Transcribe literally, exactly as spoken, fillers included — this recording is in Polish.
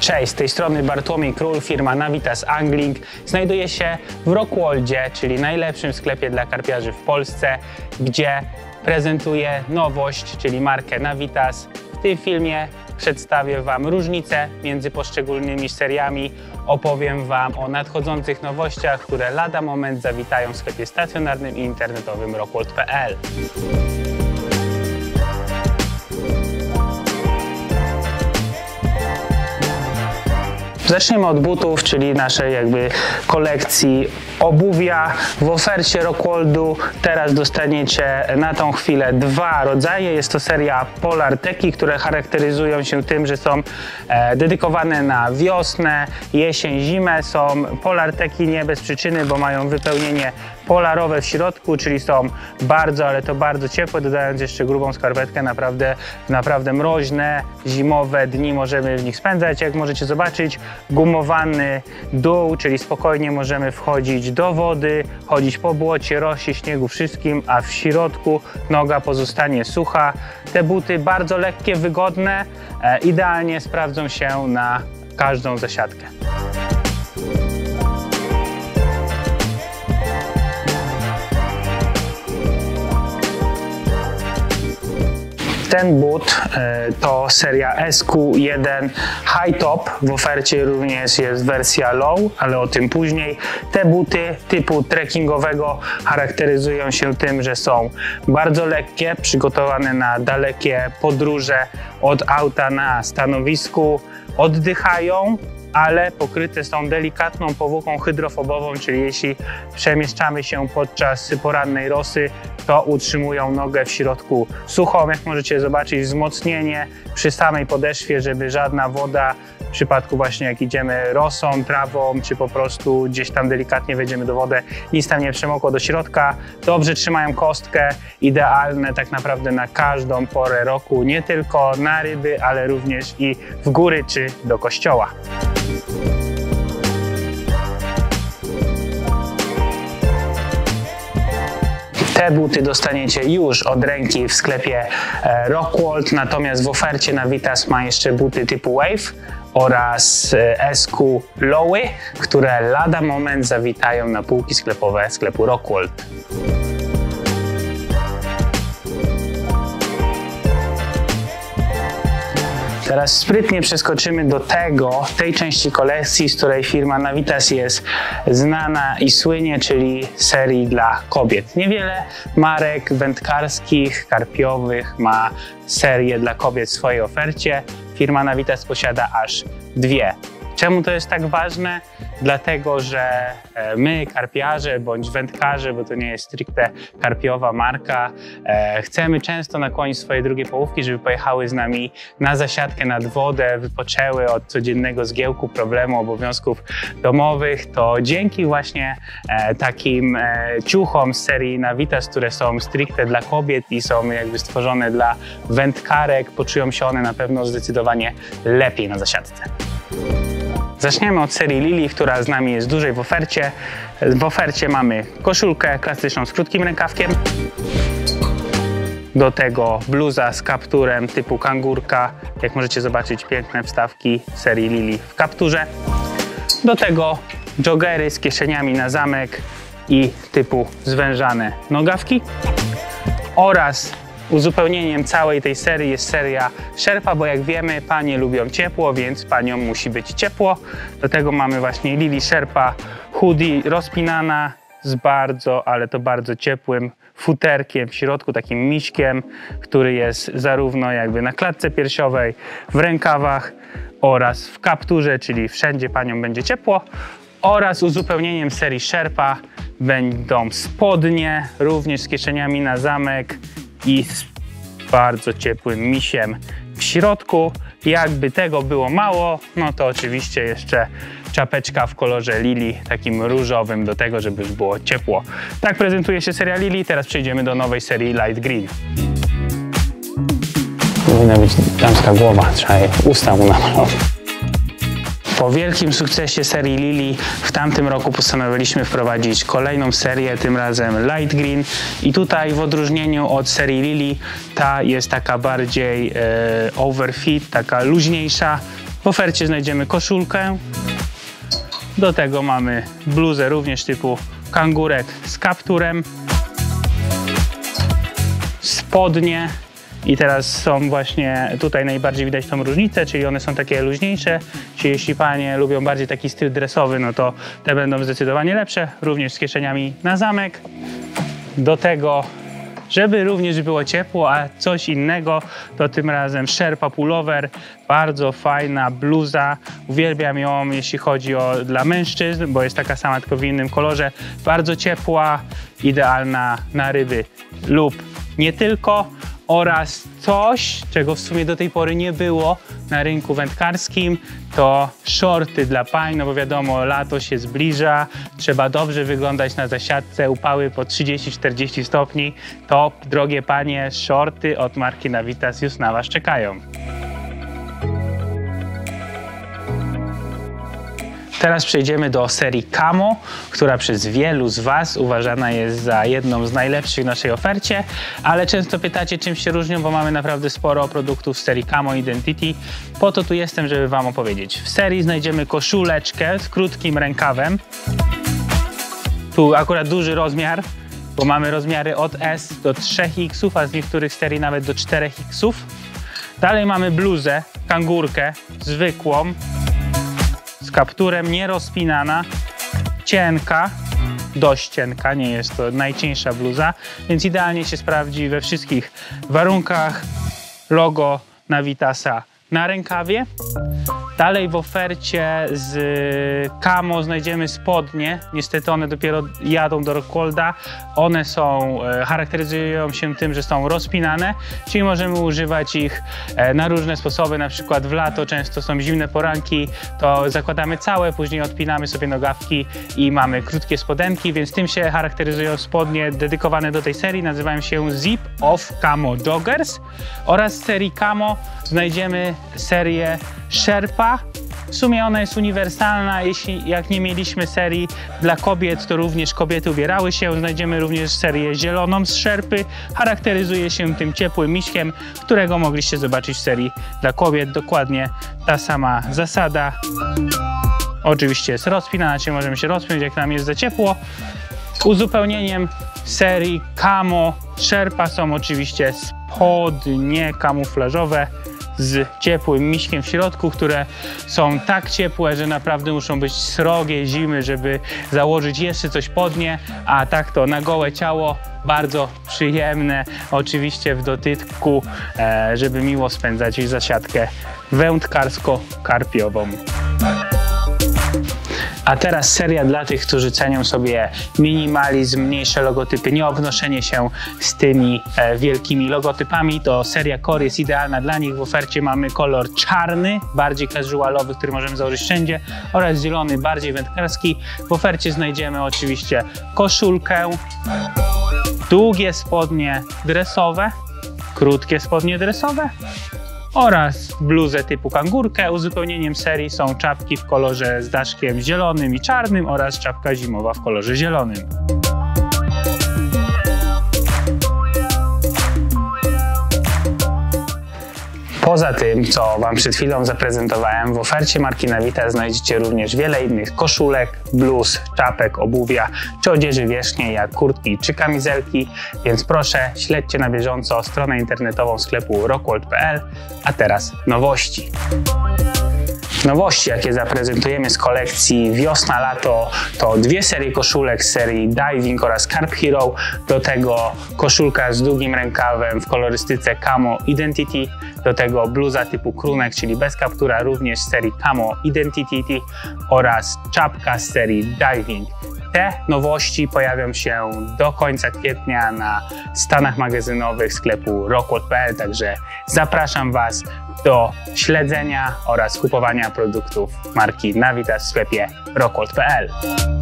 Cześć, z tej strony Bartłomiej Król, firma Navitas Angling. Znajduję się w Rockwoldzie, czyli najlepszym sklepie dla karpiarzy w Polsce, gdzie prezentuję nowość, czyli markę Navitas. W tym filmie przedstawię Wam różnice między poszczególnymi seriami, opowiem Wam o nadchodzących nowościach, które lada moment zawitają w sklepie stacjonarnym i internetowym rockwold kropka p l. Zacznijmy od butów, czyli naszej jakby kolekcji obuwia. W ofercie Rockwoldu teraz dostaniecie na tą chwilę dwa rodzaje. Jest to seria Polar Teki, które charakteryzują się tym, że są e, dedykowane na wiosnę, jesień, zimę. Są Polar Teki nie bez przyczyny, bo mają wypełnienie polarowe w środku, czyli są bardzo, ale to bardzo ciepłe, dodając jeszcze grubą skarpetkę. Naprawdę, naprawdę mroźne, zimowe dni możemy w nich spędzać, jak możecie zobaczyć. Gumowany dół, czyli spokojnie możemy wchodzić do wody, chodzić po błocie, rosie, śniegu, wszystkim, a w środku noga pozostanie sucha. Te buty bardzo lekkie, wygodne, e, idealnie sprawdzą się na każdą zasiadkę. Ten but to seria S Q jeden High Top. W ofercie również jest wersja Low, ale o tym później. Te buty typu trekkingowego charakteryzują się tym, że są bardzo lekkie, przygotowane na dalekie podróże od auta na stanowisku, oddychają, ale pokryte są delikatną powłoką hydrofobową, czyli jeśli przemieszczamy się podczas porannej rosy, to utrzymują nogę w środku suchą. Jak możecie zobaczyć, wzmocnienie przy samej podeszwie, żeby żadna woda w przypadku właśnie jak idziemy rosą, trawą, czy po prostu gdzieś tam delikatnie wejdziemy do wody, nic tam nie przemokło do środka. Dobrze trzymają kostkę, idealne tak naprawdę na każdą porę roku, nie tylko na ryby, ale również i w góry czy do kościoła. Te buty dostaniecie już od ręki w sklepie Rockwold, natomiast w ofercie Navitas ma jeszcze buty typu Wave oraz S Q Lowy, które lada moment zawitają na półki sklepowe sklepu Rockwold. Teraz sprytnie przeskoczymy do tego, tej części kolekcji, z której firma Navitas jest znana i słynie, czyli serii dla kobiet. Niewiele marek wędkarskich, karpiowych ma serię dla kobiet w swojej ofercie. Firma Navitas posiada aż dwie. Czemu to jest tak ważne? Dlatego, że my, karpiarze bądź wędkarze, bo to nie jest stricte karpiowa marka, chcemy często nakłonić swoje drugie połówki, żeby pojechały z nami na zasiadkę nad wodę, wypoczęły od codziennego zgiełku, problemu, obowiązków domowych. To dzięki właśnie takim ciuchom z serii Navitas, które są stricte dla kobiet i są jakby stworzone dla wędkarek, poczują się one na pewno zdecydowanie lepiej na zasiadce. Zaczniemy od serii Lily, która z nami jest dłużej w ofercie. W ofercie mamy koszulkę klasyczną z krótkim rękawkiem. Do tego bluza z kapturem typu kangurka. Jak możecie zobaczyć, piękne wstawki serii Lily w kapturze. Do tego joggery z kieszeniami na zamek i typu zwężane nogawki. Oraz uzupełnieniem całej tej serii jest seria Sherpa, bo jak wiemy, panie lubią ciepło, więc paniom musi być ciepło. Do tego mamy właśnie Lily Sherpa hoodie rozpinana z bardzo, ale to bardzo ciepłym futerkiem w środku, takim miśkiem, który jest zarówno jakby na klatce piersiowej, w rękawach oraz w kapturze, czyli wszędzie paniom będzie ciepło. Oraz uzupełnieniem serii Sherpa będą spodnie, również z kieszeniami na zamek i z bardzo ciepłym misiem w środku. Jakby tego było mało, no to oczywiście jeszcze czapeczka w kolorze Lily, takim różowym, do tego, żeby już było ciepło. Tak prezentuje się seria Lily. Teraz przejdziemy do nowej serii Light Green. Powinna być damska głowa, trzeba jej usta mu namalować. Po wielkim sukcesie serii Lily w tamtym roku postanowiliśmy wprowadzić kolejną serię, tym razem Light Green. I tutaj w odróżnieniu od serii Lily ta jest taka bardziej e, overfit, taka luźniejsza. W ofercie znajdziemy koszulkę. Do tego mamy bluzę również typu kangurek z kapturem. Spodnie. I teraz są właśnie, tutaj najbardziej widać tą różnicę, czyli one są takie luźniejsze, czyli jeśli panie lubią bardziej taki styl dresowy, no to te będą zdecydowanie lepsze, również z kieszeniami na zamek. Do tego, żeby również było ciepło, a coś innego, to tym razem Sherpa Pullover, bardzo fajna bluza, uwielbiam ją jeśli chodzi o dla mężczyzn, bo jest taka sama, tylko w innym kolorze, bardzo ciepła, idealna na ryby lub nie tylko. Oraz coś, czego w sumie do tej pory nie było na rynku wędkarskim, to shorty dla pań, no bo wiadomo, lato się zbliża, trzeba dobrze wyglądać na zasiadce, upały po trzydzieści czterdzieści stopni, to drogie panie, shorty od marki Navitas już na was czekają. Teraz przejdziemy do serii Camo, która przez wielu z was uważana jest za jedną z najlepszych w naszej ofercie, ale często pytacie, czym się różnią, bo mamy naprawdę sporo produktów z serii Camo Identity. Po to tu jestem, żeby wam opowiedzieć. W serii znajdziemy koszuleczkę z krótkim rękawem. Tu akurat duży rozmiar, bo mamy rozmiary od S do trzech iksów, a z niektórych serii nawet do czterech iksów. Dalej mamy bluzę, kangurkę, zwykłą, z kapturem, nierozpinana, cienka, dość cienka, nie jest to najcieńsza bluza, więc idealnie się sprawdzi we wszystkich warunkach. Logo Navitasa na rękawie. Dalej w ofercie z Camo znajdziemy spodnie. Niestety one dopiero jadą do Rockwolda. One są, charakteryzują się tym, że są rozpinane, czyli możemy używać ich na różne sposoby, na przykład w lato często są zimne poranki, to zakładamy całe, później odpinamy sobie nogawki i mamy krótkie spodenki, więc tym się charakteryzują spodnie dedykowane do tej serii, nazywają się Zip Off Camo Joggers. Oraz z serii Camo znajdziemy serię Sherpa. W sumie ona jest uniwersalna, jeśli jak nie mieliśmy serii dla kobiet, to również kobiety ubierały się. Znajdziemy również serię zieloną z Sherpy. Charakteryzuje się tym ciepłym miśkiem, którego mogliście zobaczyć w serii dla kobiet. Dokładnie ta sama zasada. Oczywiście jest rozpinana, czyli możemy się rozpiąć, jak nam jest za ciepło. Uzupełnieniem serii Camo Sherpa są oczywiście spodnie kamuflażowe z ciepłym miśkiem w środku, które są tak ciepłe, że naprawdę muszą być srogie zimy, żeby założyć jeszcze coś pod nie, a tak to na gołe ciało bardzo przyjemne, oczywiście w dotyku, żeby miło spędzać zasiadkę wędkarsko-karpiową. A teraz seria dla tych, którzy cenią sobie minimalizm, mniejsze logotypy, nie obnoszenie się z tymi e, wielkimi logotypami. To seria Core jest idealna dla nich. W ofercie mamy kolor czarny, bardziej casualowy, który możemy założyć wszędzie, oraz zielony, bardziej wędkarski. W ofercie znajdziemy oczywiście koszulkę, długie spodnie dresowe, krótkie spodnie dresowe oraz bluzę typu kangurkę. Uzupełnieniem serii są czapki w kolorze z daszkiem zielonym i czarnym oraz czapka zimowa w kolorze zielonym. Poza tym, co wam przed chwilą zaprezentowałem, w ofercie marki Navitas znajdziecie również wiele innych koszulek, bluz, czapek, obuwia czy odzieży wierzchniej jak kurtki czy kamizelki, więc proszę śledźcie na bieżąco stronę internetową sklepu rockwold kropka p l. A teraz nowości. Nowości, jakie zaprezentujemy z kolekcji wiosna-lato, to dwie serie koszulek z serii Diving oraz Carp Hero, do tego koszulka z długim rękawem w kolorystyce Camo Identity, do tego bluza typu krunek, czyli bez kaptura, również z serii Camo Identity oraz czapka z serii Diving. Te nowości pojawią się do końca kwietnia na stanach magazynowych sklepu rockwold kropka p l, także zapraszam was do śledzenia oraz kupowania produktów marki Navitas w sklepie rockwold kropka p l.